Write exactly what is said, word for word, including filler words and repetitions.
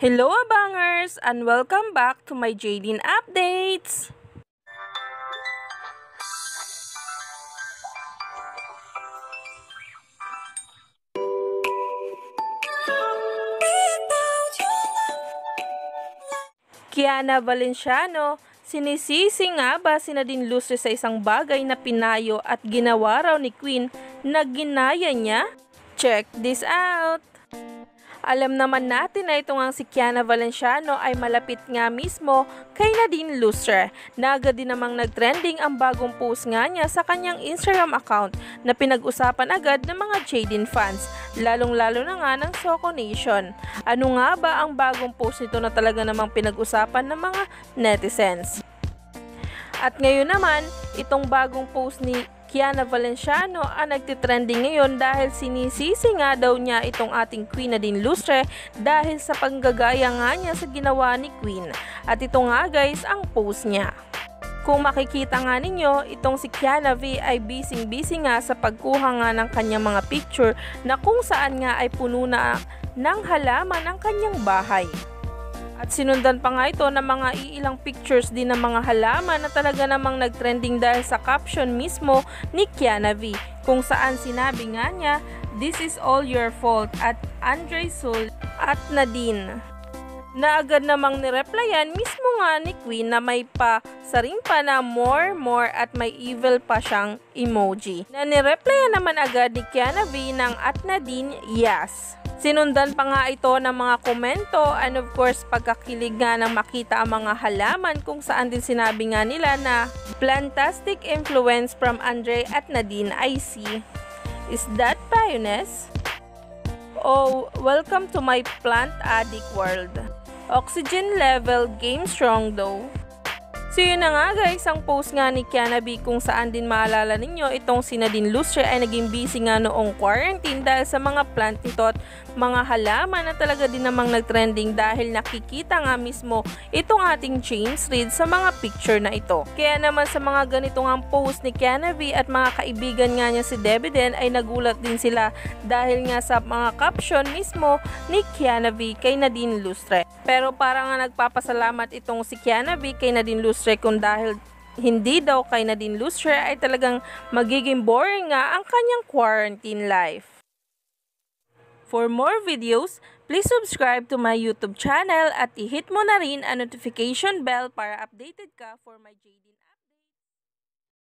Hello abangers and welcome back to my Jaylin Updates! Kiana Valenciano, sinisisi nga ba si Nadine Lustre sa isang bagay na pinayo at ginawa raw ni Queen na ginaya niya? Check this out! Alam naman natin na itong ang si Kiana Valenciano ay malapit nga mismo kay Nadine Lustre, na agad din namang nagtrending ang bagong post nga niya sa kanyang Instagram account na pinag-usapan agad ng mga Jaylin fans, lalong-lalo na nga ng Soco Nation. Ano nga ba ang bagong post nito na talaga namang pinag-usapan ng mga netizens? At ngayon naman, itong bagong post ni Kiana Valenciano ang nagtitrending ngayon dahil sinisisi nga daw niya itong ating Queen Nadine Lustre dahil sa panggagaya nga niya sa ginawa ni Queen. At ito nga guys ang post niya. Kung makikita nga ninyo, itong si Kiana V ay busy-busy nga sa pagkuha nga ng kanyang mga picture na kung saan nga ay puno na ng halaman ang kanyang bahay. At sinundan pa nga ito ng mga iilang pictures din ng mga halaman na talaga namang nagtrending dahil sa caption mismo ni Kiana V, kung saan sinabi nga niya, "This is all your fault" at Andre Soul at Nadine. Na agad namang nireplyan mismo nga ni Queen na may pa saring pa na more more at may evil pa siyang emoji. Na nireplyan naman agad ni Kiana V ng at Nadine, "Yes." Sinundan pa nga ito ng mga komento and of course pagkakilig nga nang makita ang mga halaman, kung saan din sinabi nga nila na "Plantastic influence from Andre at Nadine, I see. Is that pioness? Oh, welcome to my plant addict world. Oxygen level game strong though." So yun na nga guys, ang post nga ni Kiana V, kung saan din maalala ninyo itong si Nadine Lustre ay naging busy nga noong quarantine dahil sa mga plant nito at mga halaman na talaga din namang nagtrending dahil nakikita nga mismo itong ating James Reid sa mga picture na ito. Kaya naman sa mga ganitong ang post ni Kiana V at mga kaibigan nga niya si Debiden ay nagulat din sila dahil nga sa mga caption mismo ni Kiana V kay Nadine Lustre. Pero parang nga nagpapasalamat itong si Kiana V kay Nadine Lustre kung dahil hindi daw kay Nadine Lustre ay talagang magiging boring nga ang kanyang quarantine life. For more videos, please subscribe to my YouTube channel at i-hit mo na rin ang notification bell para updated ka for my J D